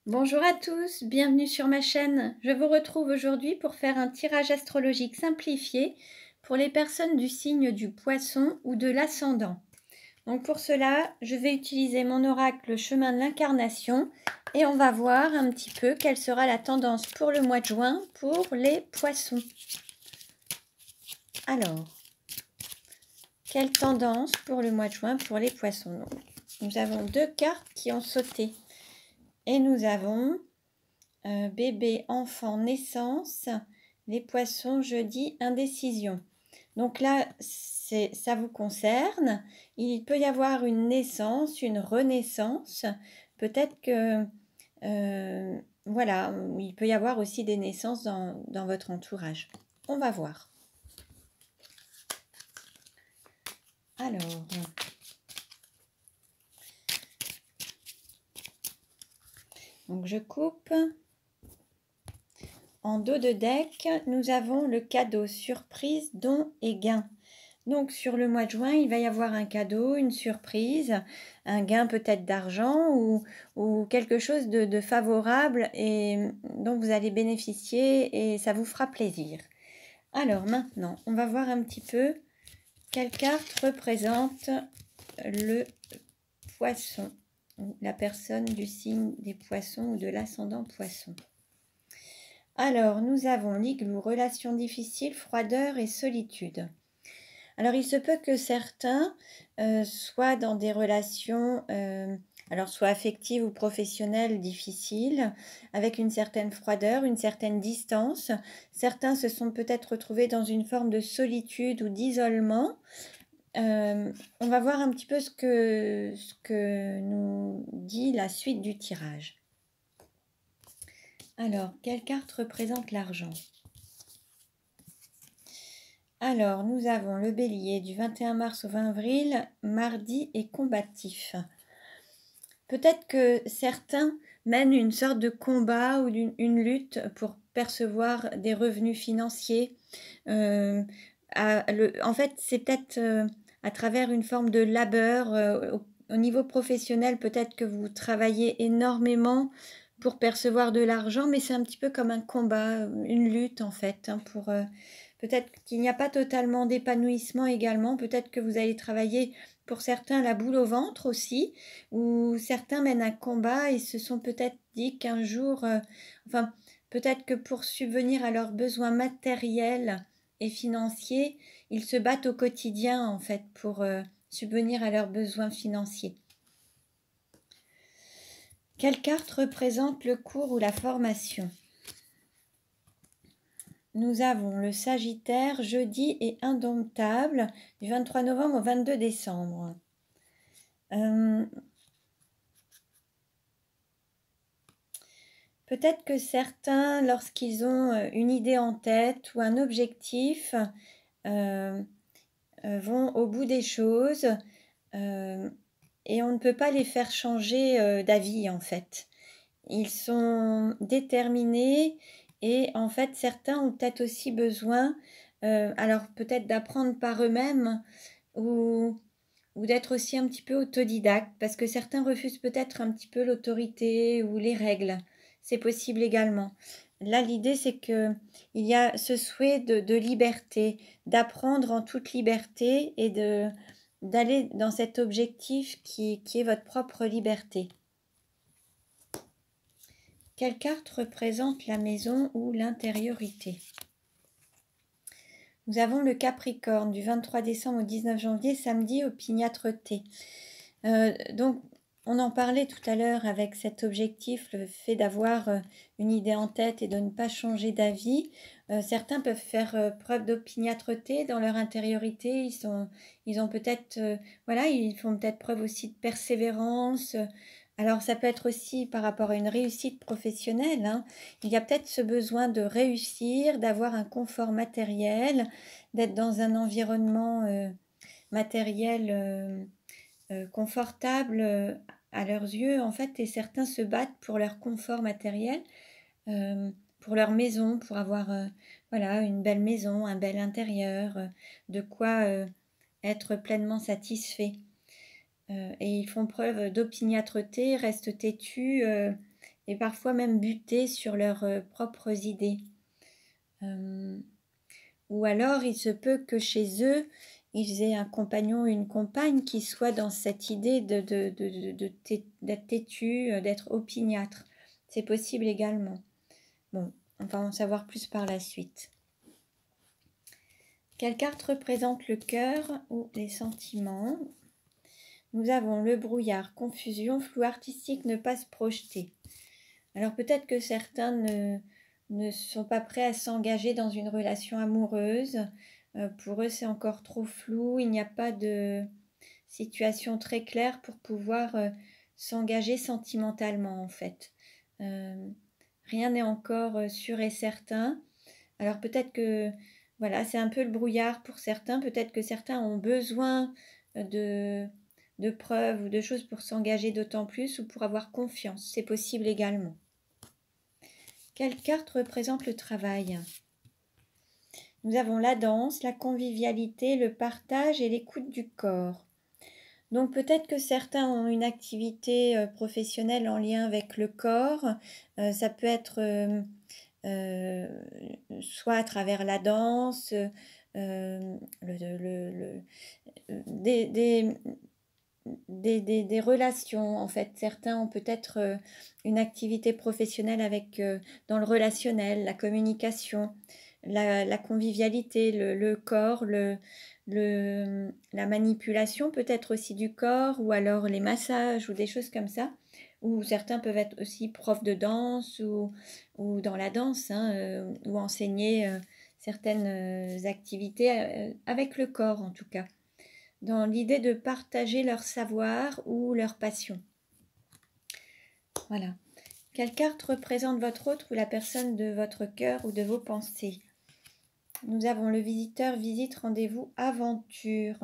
Bonjour à tous, bienvenue sur ma chaîne. Je vous retrouve aujourd'hui pour faire un tirage astrologique simplifié pour les personnes du signe du Poisson ou de l'Ascendant. Donc pour cela, je vais utiliser mon oracle chemin de l'incarnation et on va voir un petit peu quelle sera la tendance pour le mois de juin pour les Poissons. Alors, quelle tendance pour le mois de juin pour les Poissons? Donc, nous avons deux cartes qui ont sauté et nous avons bébé, enfant, naissance, les Poissons, jeudi, indécision. Donc là, ça vous concerne. Il peut y avoir une naissance, une renaissance. Peut-être que, voilà, il peut y avoir aussi des naissances dans votre entourage. On va voir. Alors, donc je coupe. En dos de deck, nous avons le cadeau, surprise, don et gain. Donc sur le mois de juin, il va y avoir un cadeau, une surprise, un gain peut-être d'argent ou quelque chose de favorable et dont vous allez bénéficier et ça vous fera plaisir. Alors maintenant, on va voir un petit peu quelle carte représente le Poisson, la personne du signe des Poissons ou de l'ascendant Poisson. Alors, nous avons l'igloo, relations difficiles, froideur et solitude. Alors, il se peut que certains soient dans des relations, alors soit affectives ou professionnelles difficiles, avec une certaine froideur, une certaine distance. Certains se sont peut-être retrouvés dans une forme de solitude ou d'isolement. On va voir un petit peu ce que nous dit la suite du tirage. Alors, quelle carte représente l'argent? Alors, nous avons le bélier du 21 mars au 20 avril, mardi et combatif. Peut-être que certains mènent une sorte de combat ou une lutte pour percevoir des revenus financiers. En fait, c'est peut-être à travers une forme de labeur. Au niveau professionnel, peut-être que vous travaillez énormément pour percevoir de l'argent, mais c'est un petit peu comme un combat, une lutte en fait, pour peut-être qu'il n'y a pas totalement d'épanouissement également. Peut-être que vous allez travailler pour certains la boule au ventre aussi, ou certains mènent un combat et se sont peut-être dit qu'un jour, enfin peut-être que pour subvenir à leurs besoins matériels et financiers, ils se battent au quotidien en fait pour subvenir à leurs besoins financiers. Quelle carte représente le cours ou la formation? Nous avons le Sagittaire, jeudi et indomptable, du 23 novembre au 22 décembre. Peut-être que certains, lorsqu'ils ont une idée en tête ou un objectif, vont au bout des choses et on ne peut pas les faire changer d'avis en fait. Ils sont déterminés et en fait certains ont peut-être aussi besoin, alors peut-être d'apprendre par eux-mêmes ou d'être aussi un petit peu autodidacte parce que certains refusent peut-être un petit peu l'autorité ou les règles. C'est possible également. Là, l'idée, c'est qu'il y a ce souhait de liberté, d'apprendre en toute liberté et d'aller dans cet objectif qui est votre propre liberté. Quelle carte représente la maison ou l'intériorité? Nous avons le Capricorne du 23 décembre au 19 janvier, samedi, opiniâtreté. Donc, on en parlait tout à l'heure avec cet objectif, le fait d'avoir une idée en tête et de ne pas changer d'avis. Certains peuvent faire preuve d'opiniâtreté dans leur intériorité. Ils ont peut-être, voilà, ils font peut-être preuve aussi de persévérance. Alors, ça peut être aussi par rapport à une réussite professionnelle, hein. Il y a peut-être ce besoin de réussir, d'avoir un confort matériel, d'être dans un environnement matériel confortable à leurs yeux, en fait, et certains se battent pour leur confort matériel, pour leur maison, pour avoir voilà, une belle maison, un bel intérieur, de quoi être pleinement satisfait. Et ils font preuve d'opiniâtreté, restent têtus et parfois même butés sur leurs propres idées. Ou alors il se peut que chez eux, ils aient un compagnon ou une compagne qui soit dans cette idée d'être têtu, d'être opiniâtre. C'est possible également. Bon, on va en savoir plus par la suite. Quelle carte représente le cœur ou les sentiments? Nous avons le brouillard, confusion, flou artistique, ne pas se projeter. Alors peut-être que certains ne sont pas prêts à s'engager dans une relation amoureuse. Pour eux, c'est encore trop flou. Il n'y a pas de situation très claire pour pouvoir s'engager sentimentalement, en fait. Rien n'est encore sûr et certain. Alors peut-être que, voilà, c'est un peu le brouillard pour certains. Peut-être que certains ont besoin de preuves ou de choses pour s'engager d'autant plus ou pour avoir confiance. C'est possible également. Quelle carte représente le travail? Nous avons la danse, la convivialité, le partage et l'écoute du corps. Donc peut-être que certains ont une activité professionnelle en lien avec le corps. Ça peut être soit à travers la danse, des relations. En fait, certains ont peut-être une activité professionnelle avec dans le relationnel, la communication, la convivialité, le corps, la manipulation peut-être aussi du corps, ou alors les massages ou des choses comme ça. Ou certains peuvent être aussi profs de danse ou dans la danse, hein, ou enseigner certaines activités avec le corps en tout cas, dans l'idée de partager leur savoir ou leur passion. Voilà. Quelle carte représente votre autre ou la personne de votre cœur ou de vos pensées? Nous avons le visiteur, visite, rendez-vous, aventure.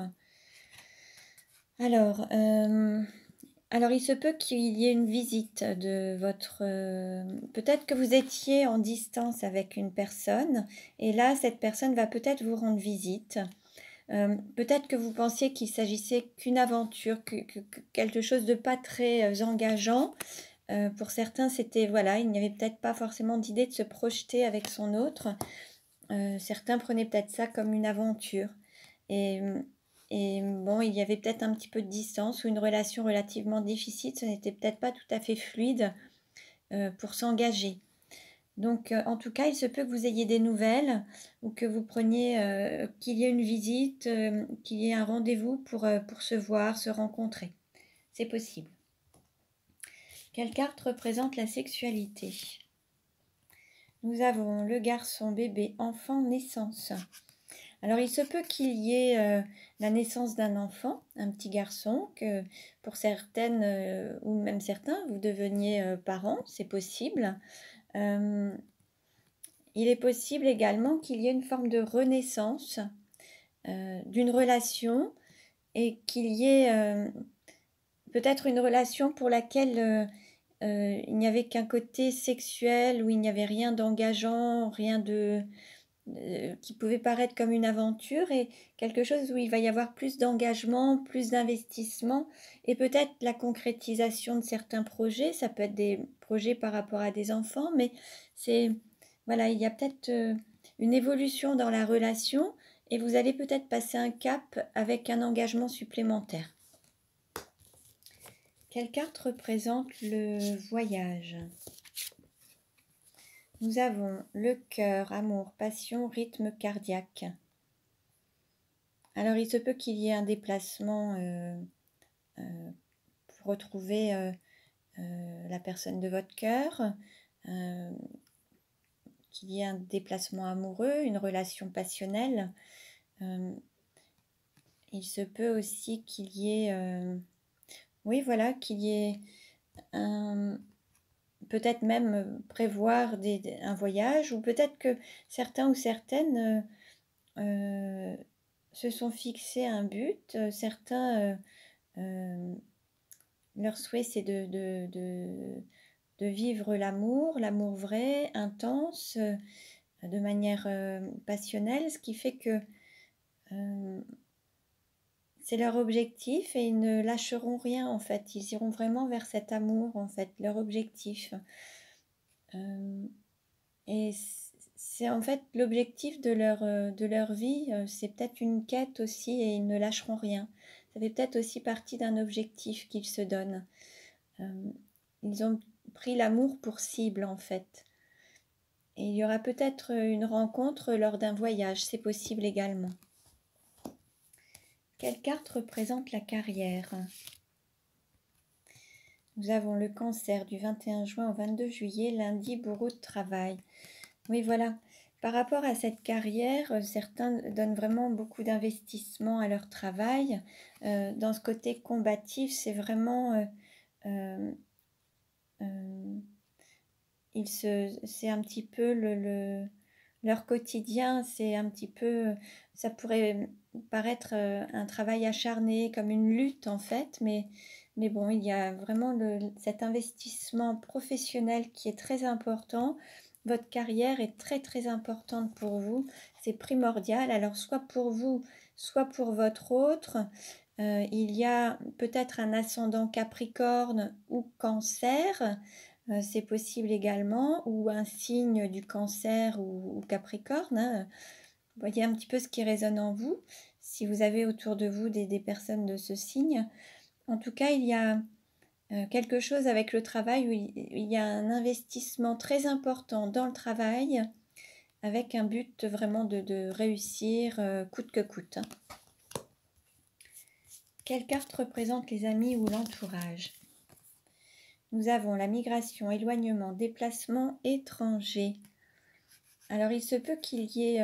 Alors, il se peut qu'il y ait une visite de votre... peut-être que vous étiez en distance avec une personne, et là, cette personne va peut-être vous rendre visite. Peut-être que vous pensiez qu'il s'agissait qu'une aventure, que quelque chose de pas très engageant. Pour certains, c'était, voilà, il n'y avait peut-être pas forcément d'idée de se projeter avec son autre. Certains prenaient peut-être ça comme une aventure. Et bon, il y avait peut-être un petit peu de distance ou une relation relativement difficile. Ce n'était peut-être pas tout à fait fluide pour s'engager. Donc, en tout cas, il se peut que vous ayez des nouvelles ou que vous preniez, qu'il y ait une visite, qu'il y ait un rendez-vous pour se voir, se rencontrer. C'est possible. Quelle carte représente la sexualité? Nous avons le garçon, bébé, enfant, naissance. Alors, il se peut qu'il y ait la naissance d'un enfant, un petit garçon, que pour certaines ou même certains, vous deveniez parents, c'est possible. Il est possible également qu'il y ait une forme de renaissance d'une relation et qu'il y ait peut-être une relation pour laquelle il n'y avait qu'un côté sexuel, où il n'y avait rien d'engageant, rien qui pouvait paraître comme une aventure, et quelque chose où il va y avoir plus d'engagement, plus d'investissement, et peut-être la concrétisation de certains projets. Ça peut être des projets par rapport à des enfants, mais voilà, il y a peut-être une évolution dans la relation, et vous allez peut-être passer un cap avec un engagement supplémentaire. Quelle carte représente le voyage? Nous avons le cœur, amour, passion, rythme cardiaque. Alors, il se peut qu'il y ait un déplacement pour retrouver la personne de votre cœur, qu'il y ait un déplacement amoureux, une relation passionnelle. Il se peut aussi qu'il y ait... oui, voilà, qu'il y ait peut-être même prévoir un voyage, ou peut-être que certains ou certaines se sont fixés un but. Certains, leur souhait, c'est de vivre l'amour vrai, intense, de manière passionnelle, ce qui fait que C'est leur objectif et ils ne lâcheront rien en fait. Ils iront vraiment vers cet amour en fait, leur objectif. Et c'est en fait l'objectif de leur vie, c'est peut-être une quête aussi et ils ne lâcheront rien. Ça fait peut-être aussi partie d'un objectif qu'ils se donnent. Ils ont pris l'amour pour cible en fait. Et il y aura peut-être une rencontre lors d'un voyage, c'est possible également. Quelle carte représente la carrière? Nous avons le Cancer du 21 juin au 22 juillet, lundi, bourreau de travail. Oui, voilà. Par rapport à cette carrière, certains donnent vraiment beaucoup d'investissement à leur travail. Dans ce côté combatif, c'est vraiment... c'est un petit peu leur quotidien, c'est un petit peu... Ça pourrait paraître un travail acharné, comme une lutte en fait, mais bon, il y a vraiment cet investissement professionnel qui est très important. Votre carrière est très très importante pour vous, c'est primordial. Alors soit pour vous, soit pour votre autre. Il y a peut-être un ascendant Capricorne ou Cancer, c'est possible également, ou un signe du Cancer ou Capricorne. Hein. Voyez un petit peu ce qui résonne en vous, si vous avez autour de vous des personnes de ce signe. En tout cas, il y a quelque chose avec le travail où il y a un investissement très important dans le travail avec un but vraiment de réussir coûte que coûte. Hein. Quelle carte représente les amis ou l'entourage? Nous avons la migration, éloignement, déplacement, étranger. Alors il se peut qu'il y ait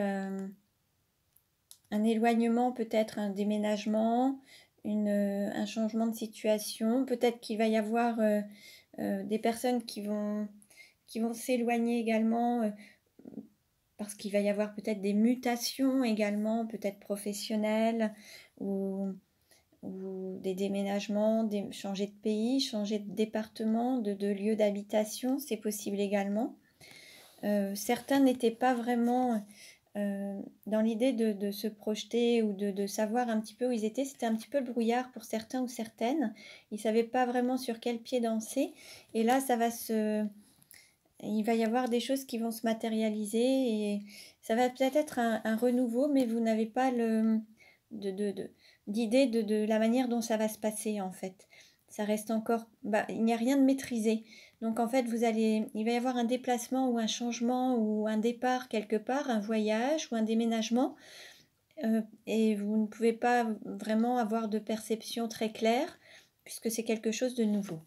un éloignement, peut-être un déménagement, un changement de situation. Peut-être qu'il va y avoir des personnes qui vont s'éloigner également parce qu'il va y avoir peut-être des mutations également, peut-être professionnelles ou des déménagements, changer de pays, changer de département, de lieu d'habitation, c'est possible également. Certains n'étaient pas vraiment dans l'idée de se projeter ou de savoir un petit peu où ils étaient. C'était un petit peu le brouillard pour certains ou certaines. Ils ne savaient pas vraiment sur quel pied danser. Et là, il va y avoir des choses qui vont se matérialiser et ça va peut-être être un renouveau, mais vous n'avez pas d'idée de la manière dont ça va se passer en fait. Ça reste encore... il n'y a rien de maîtrisé. Donc en fait, il va y avoir un déplacement ou un changement ou un départ quelque part, un voyage ou un déménagement. Et vous ne pouvez pas vraiment avoir de perception très claire puisque c'est quelque chose de nouveau.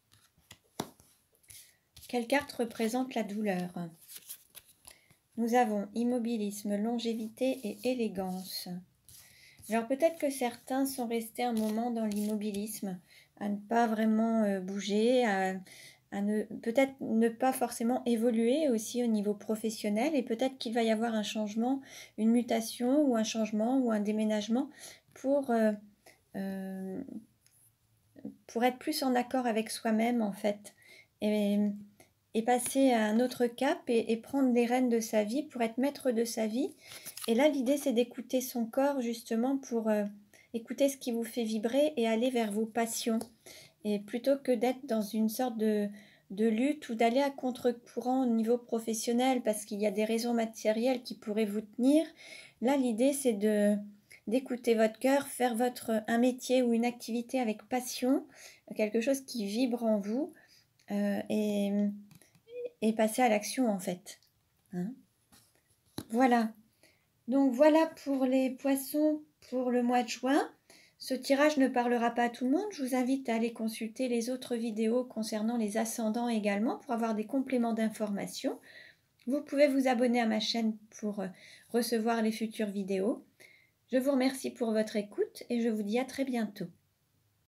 Quelle carte représente la douleur? Nous avons immobilisme, longévité et élégance. Alors peut-être que certains sont restés un moment dans l'immobilisme, à ne pas vraiment bouger, à peut-être ne pas forcément évoluer aussi au niveau professionnel et peut-être qu'il va y avoir un changement, une mutation ou un changement ou un déménagement pour être plus en accord avec soi-même en fait. Et passer à un autre cap et prendre les rênes de sa vie pour être maître de sa vie. Et là, l'idée, c'est d'écouter son corps justement pour écouter ce qui vous fait vibrer et aller vers vos passions. Et plutôt que d'être dans une sorte de lutte ou d'aller à contre-courant au niveau professionnel parce qu'il y a des raisons matérielles qui pourraient vous tenir, là, l'idée, c'est d'écouter votre cœur, faire un métier ou une activité avec passion, quelque chose qui vibre en vous et passer à l'action en fait. Hein? Voilà. Donc voilà pour les poissons pour le mois de juin. Ce tirage ne parlera pas à tout le monde. Je vous invite à aller consulter les autres vidéos concernant les ascendants également pour avoir des compléments d'informations. Vous pouvez vous abonner à ma chaîne pour recevoir les futures vidéos. Je vous remercie pour votre écoute et je vous dis à très bientôt.